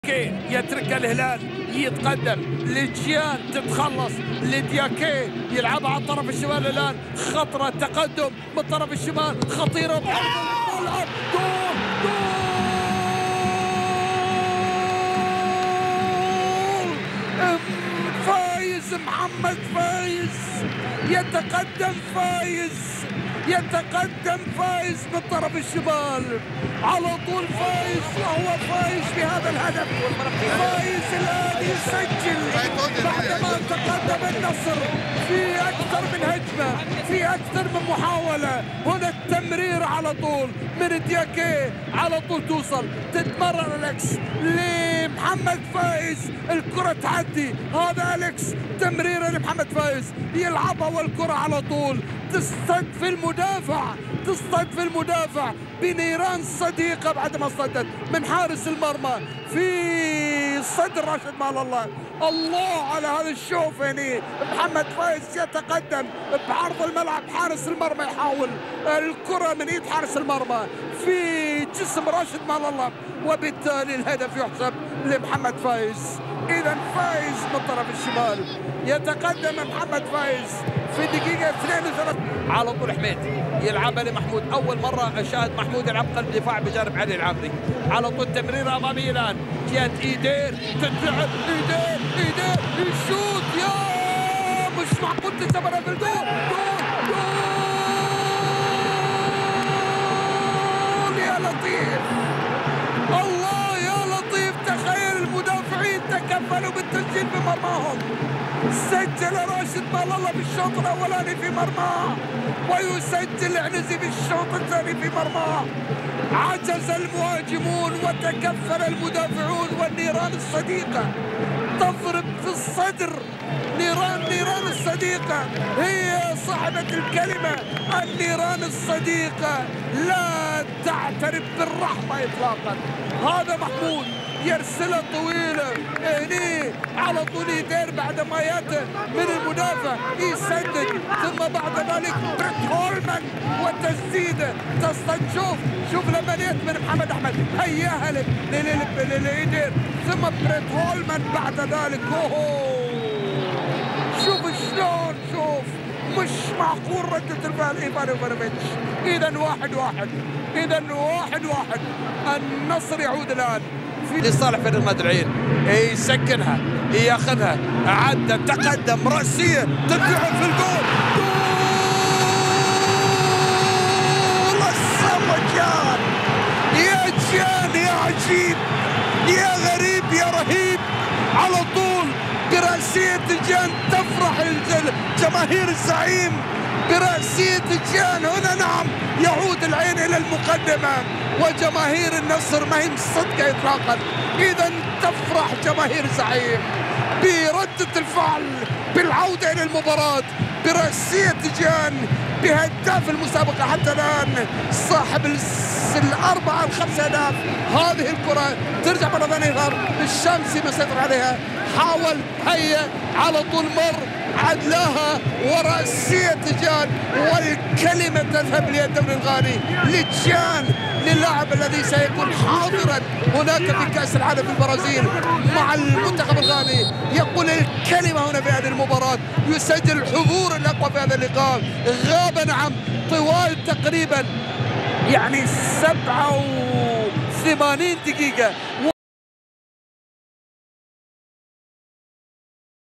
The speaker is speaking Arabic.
يترك الهلال يتقدم لجيان تتخلص لدياكي يلعبها على الطرف الشمال الان خطره تقدم من الطرف الشمال خطيره الملعب جول فايز محمد فايز يتقدم فايز من طرف الشمال على طول فايز وهو فايز بهذا الهدف فايز الآن يسجل بعدما تقدم النصر في أكثر من هجمة في أكثر من محاولة. هنا التمرير على طول من دياكي على طول توصل تتمرر أليكس لمحمد فايز الكرة تعدي هذا أليكس تمريره لمحمد فايز يلعبها والكرة على طول تصطد في المدافع بنيران صديقة بعد ما صدت من حارس المرمى في صدر راشد مال الله على هذا الشوف. يعني محمد فايز يتقدم بعرض الملعب حارس المرمى يحاول الكرة من ايد حارس المرمى في جسم راشد مال الله وبالتالي الهدف يحسب لمحمد فايز. اذا فايز من طرف الشمال يتقدم محمد فايز في دقيقة 32 على طول حميد يلعبها لمحمود. أول مرة أشاهد محمود يلعب قلب دفاع بجانب علي العمري. على طول تمريرة أمامية الآن جهة إيدير تتلعب إيدير يشوت يا مش معقول تسبرها في الجول يا لطيف الله يا لطيف. تخيل المدافعين تكفلوا بالتسجيل بمرماهم. سجل راشد مال الله بالشوط الاولاني في مرماه ويسجل عنزي بالشوط الثاني في مرماه. عجز المهاجمون وتكفل المدافعون والنيران الصديقه تضرب في الصدر. نيران الصديقه هي صاحبه الكلمه. النيران الصديقه لا تعترف بالرحمه اطلاقا. هذا محمود يرسلها طويلة هني على طول يدير بعد ما ياتي من المدافع يسدد ثم بعد ذلك بريت هولمان والتسديدة تصطد. شوف لما يات من محمد أحمد هياها ليدير ثم بريت هولمان بعد ذلك شوف شلون مش معقول ردة الفعل إيفان يوفانوفيتش. إذا 1-1 النصر يعود الآن لصالح فريق المدرعين يسكنها ياخذها عدى تقدم رأسية تتلعب في الجول الصمجان يا جان يا عجيب يا غريب يا رهيب. على طول برأسية جان تفرح جماهير الزعيم برأسية جان. هنا نعم يعود العين إلى المقدمة وجماهير النصر ما هي مصدقة إطلاقا. إذا تفرح جماهير زعيم بردة الفعل بالعودة إلى المباراة برأسية جان بهداف المسابقة حتى الآن صاحب الأربعة الخمس أهداف. هذه الكرة ترجع مرة ثانية الشمسي مسيطر عليها حاول هيا على طول مر عدلاها ورأسية جان والكلمة تذهب للدوري الغاني لجان للاعب الذي سيكون حاضرا هناك في كأس العالم في البرازيل مع المنتخب الغاني. يقول الكلمة هنا في هذه المباراة يسجل الحضور الأقوى في هذا اللقاء. غاب نعم طوال تقريبا يعني 87 دقيقة